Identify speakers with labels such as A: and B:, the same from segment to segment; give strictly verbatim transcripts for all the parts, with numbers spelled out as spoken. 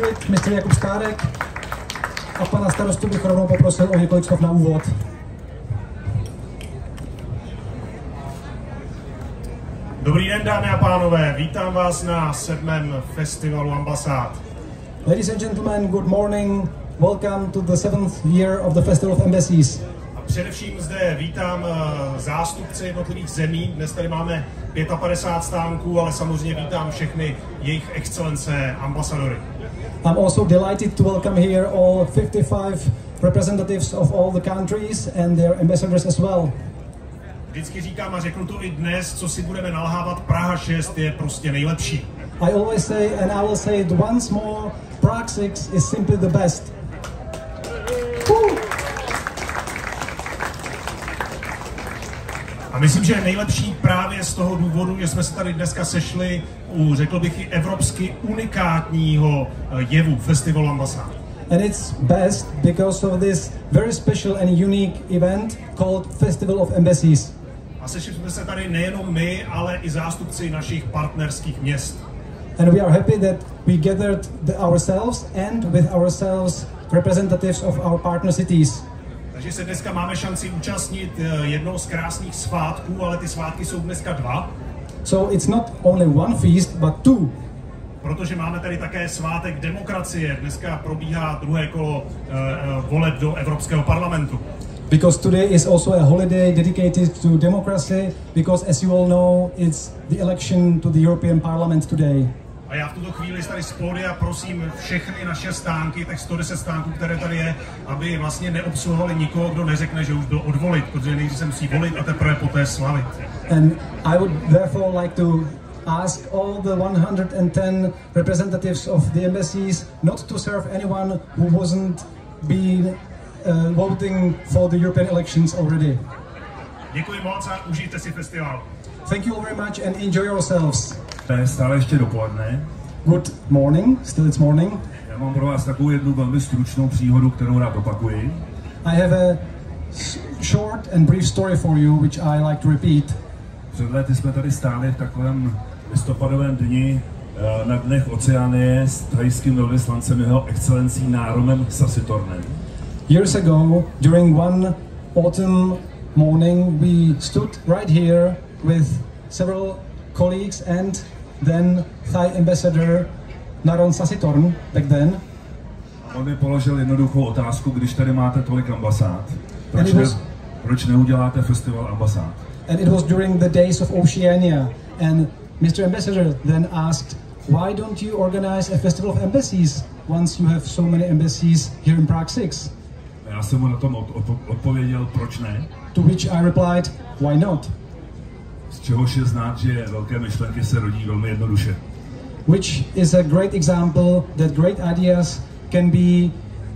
A: District, mister Jakub Stárek, a pana starostu bych rovnou poprosil o několik slov na úvod.
B: Dobrý den, dámy a pánové, vítám vás na sedmém festivalu ambasád.
A: Ladies and gentlemen, good morning. Welcome to the seventh year of the Festival of Embassies.
B: A především zde vítám zástupce jednotlivých zemí. Dnes tady máme padesát pět stánků, ale samozřejmě vítám všechny jejich excelence ambasadory.
A: I'm also delighted to welcome here all fifty-five representatives of all the countries and their ambassadors as well.
B: Vždycky říkám a řeknu to i dnes, co si budeme nalhávat, Praha šest je prostě nejlepší.
A: I always say, and I will say it once more, Prague six is simply the best. Woo!
B: A myslím, že je nejlepší právě z toho důvodu, že jsme se tady dneska sešli u, řekl bych, i evropsky unikátního jevu Festivalu ambasád.
A: And it's best because of this very special and unique event called Festival of Embassies.
B: A sešli jsme se tady nejenom my, ale i zástupci našich partnerských měst.
A: And we are happy that we gathered the, ourselves and with ourselves representatives of our partner cities.
B: Takže se dneska máme šanci účastnit jednoho z krásných svátků, ale ty svátky jsou dneska dva.
A: So it's not only one feast, but two.
B: Protože máme tady také svátek demokracie. Dneska probíhá druhé kolo uh, voleb do Evropského parlamentu.
A: Because today is also a holiday dedicated to democracy, because as you all know, it's the election to the European Parliament today.
B: A já v tuto chvíli tady z pódia prosím všechny naše stánky, tak sto deset stánků, které tady je, aby vlastně neobsluhovali nikoho, kdo neřekne, že už byl odvolit, protože nejdřív se musí volit a teprve poté slavit.
A: And I would therefore like to ask all the one hundred ten representatives of the embassies not to serve anyone who wasn't been uh, voting for the European elections already.
B: Děkuji moc a užijte si festival.
A: Thank you very much and enjoy yourselves.
C: Stále ještě dopoledne.
A: Good morning, still it's morning.
C: Já mám pro vás takovou jednu velmi stručnou příhodu, kterou rád opakuji.
A: I have a short and brief story for you, which I like to repeat.
C: Před lety jsme tady stáli v takovém listopadovém dni na dnech Oceánie s thajským velvyslancem jeho excelencí Náromem Sasitornem.
A: Years ago, during one autumn morning, we stood right here with several colleagues and then Thai ambassador Naron Sasitorn back then.
C: On mi položil jednoduchou otázku, když tady máte tolik ambasád, proč,
A: was,
C: ne, proč neuděláte festival ambasád?
A: And it was during the days of Oceania, and mister Ambassador then asked, why don't you organize a festival of embassies once you have so many embassies here in Prague six?
C: Já jsem mu na tom odpověděl, proč ne?
A: To which I replied, why not?
C: Z čehož je znát, že velké myšlenky se rodí velmi jednoduše.
A: Which is a great example that great ideas can be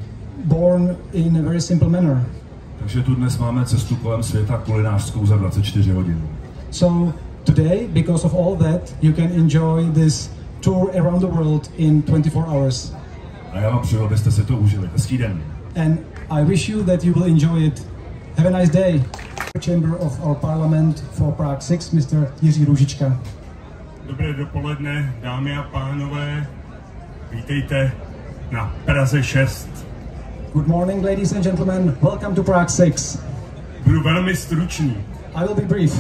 A: born in a very simple manner.
C: Takže tu dnes máme cestu kolem světa kulinářskou za dvacet čtyři hodin.
A: So today, because of all that, you can enjoy this tour around the world in twenty-four hours.
C: A já vám přeju, abyste si to užili. Hezký den.
A: And I wish you that you will enjoy it. Have a nice day. Chamber of our Parliament for Prague six, mister Jiří Růžička.
B: Dobré dopoledne, dámy a pánové. Vítejte na Praze šest.
A: Good morning, ladies and gentlemen. Welcome to Prague six.
B: Budu velmi stručný.
A: I will be brief.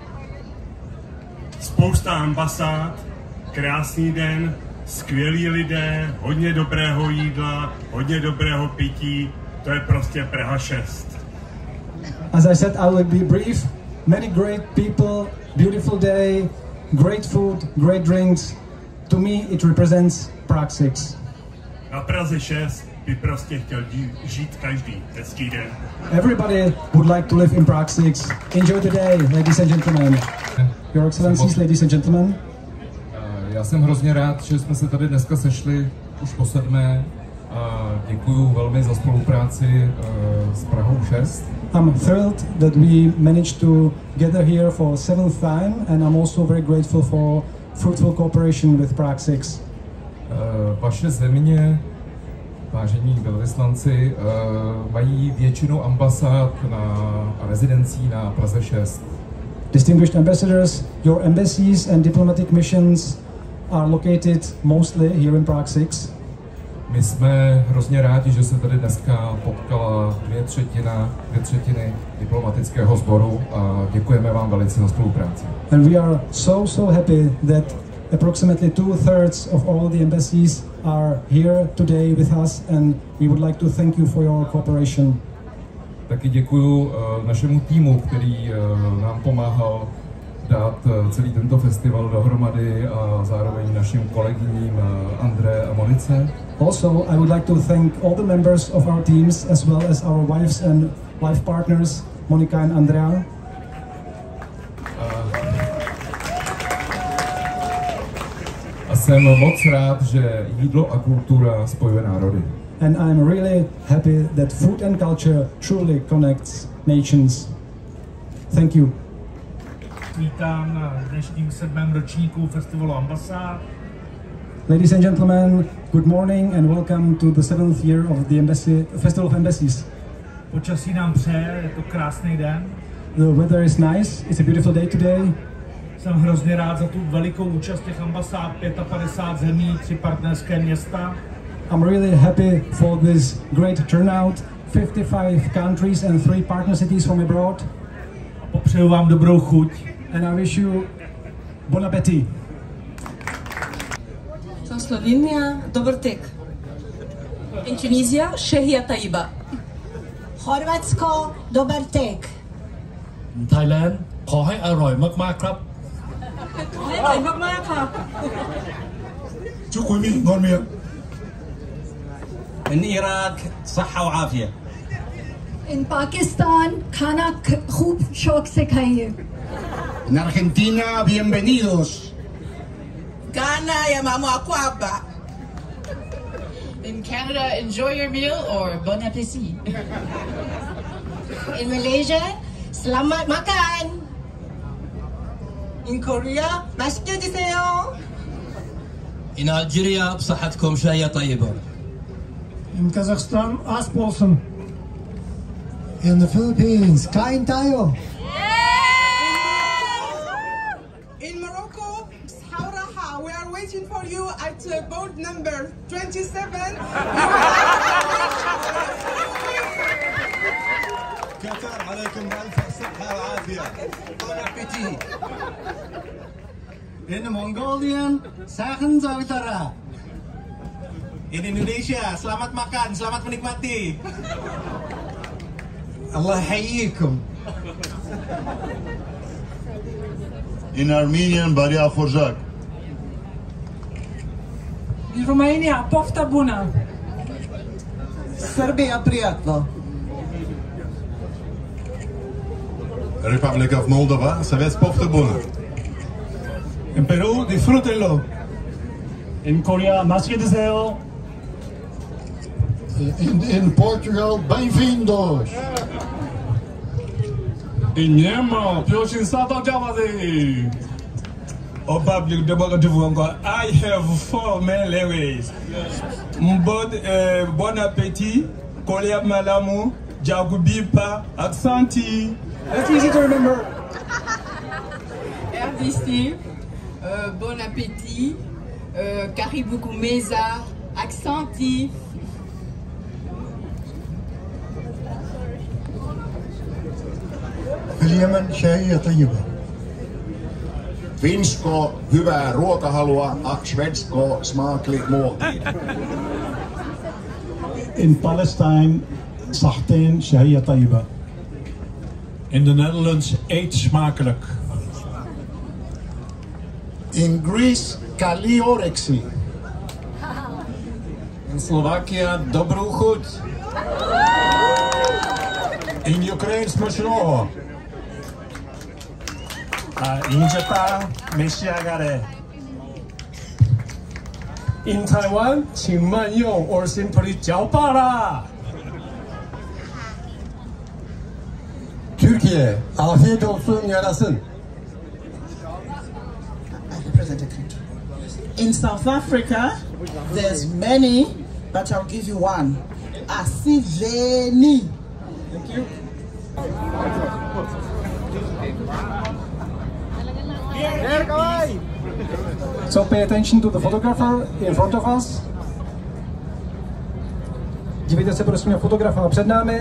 B: Spousta ambasád, krásný den, skvělí lidé, hodně dobrého jídla, hodně dobrého pití. To je prostě Praha šest.
A: As I said, I will be brief. Many great people, beautiful day, great food, great drinks. To me, it represents Prague six.
B: Na Praze šest by prostě chtěl žít každý. Hezký den.
A: Everybody would like to live in Prague six. Enjoy the day, ladies and gentlemen. Your Excellencies, ladies and gentlemen.
D: Já jsem hrozně rád, že jsme se tady dneska sešli už po sedmé. A děkuju velmi za spolupráci s Prahou šest.
A: I'm thrilled that we managed to gather here for seventh time, and I'm also very grateful for fruitful cooperation with Prague six.
D: Vaše země, vážení velvyslanci, mají většinu ambasád na a rezidencí na Praze šest.
A: Distinguished ambassadors, your embassies and diplomatic missions are located mostly here in Prague six.
D: My jsme hrozně rádi, že se tady dneska potkala dvě, třetina, dvě třetiny diplomatického sboru a děkujeme vám velice za spolupráci.
A: And we are so, so happy that approximately two-thirds of all the embassies are here today with us, and we would like to thank you for your cooperation.
D: Taky děkuju uh, našemu týmu, který uh, nám pomáhal dát uh, celý tento festival dohromady a zároveň našim kolegyním uh, André a Monice.
A: Also, I would like to thank all the members of our teams as well as our wives and wife partners, Monika and Andrea.
D: Uh, a jsem moc rád, že jídlo a kultura spojuje národy.
A: And I'm really happy that food and culture truly connects nations. Thank you.
E: Vítám na dnešním sedmém ročníku festivalu Ambasád.
A: Ladies and gentlemen, good morning and welcome to the seventh year of the Embassy, Festival of Embassies.
E: Počasí nám přeje, je to krásný den.
A: The weather is nice, it's a beautiful day today.
E: Jsem hrozně rád za tu velikou účast těch ambasád, padesát pět zemí, tři partnerské města.
A: I'm really happy for this great turnout, fifty-five countries and three partner cities from abroad.
E: A popřeju vám dobrou chuť.
A: And I wish you bon appétit.
F: From Slovenia, dober tek. In Tunisia, Shehia Taiba.
G: Chorvatsko, dober tek.
H: Thailand ขอให้อร่อยมากๆครับ
F: อร่อยมากๆค่ะ
H: شكرا لك
I: In Iraq صحة وعافية.
G: In Pakistan, खाना खूब शौक से खाइए.
I: En Argentina, bienvenidos.
J: Ghana, llamamos a Cuaba.
K: In Canada, enjoy your meal or bon appétit.
G: In Malaysia, selamat makan.
J: In Korea, 맛있게 드세요.
H: In Algeria بصحتكم شاي طيبة.
E: In Kazakhstan, as bolsun.
L: In the Philippines, kain tayo.
J: In Morocco, Sauraha, we are waiting for you at uh, boat number twenty-seven.
I: كتر عليكم بألف صحة وعافية. Bon appétit.
L: In the Mongolian, Sachen Zautara.
I: In Indonesia, selamat makan, selamat menikmati.
L: Allah hayyikum.
M: In Armenian, Baria Khorjak.
F: In Romania, pofta bună.
L: Serbia, приятно.
M: Republic of Moldova, Savets Poftabuna.
B: In Peru, disfrútenlo. In Korea, 맛있게 드세요.
M: In, in Portugal, bem-vindos.
B: In Myanmar, 표신 싸다자마세. Republic Democratic I have four main languages. Mbod, bon appétit, Korea Malamu, Jagubipa, Aksanti.
A: That's easy to remember.
K: R D C, euh, bon appétit, euh, Karibuku Meza, Aksanti.
L: في اليمن شاي طيبة.
M: Finsko, hyvää ruokahalua, ak svensko, smaklig måltid.
B: In Palestine, صحتين شهية طيبة. In the Netherlands, eet smakelijk.
M: In Greece, kali oreksi.
I: In Slovakia, dobrou chuť.
B: In Ukraine, smачного. A in Japan, meshiagare. In Taiwan, 请慢用 or simply 嚼罢啦。
L: Türkiye, afiyet olsun yarasın.
J: In South Africa, there's many, but I'll give you one. Asiveni.
A: Thank you. So pay attention to the photographer in front of us. Dívejte se prosím na fotografa před námi.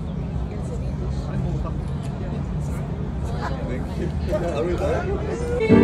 I: Are we there?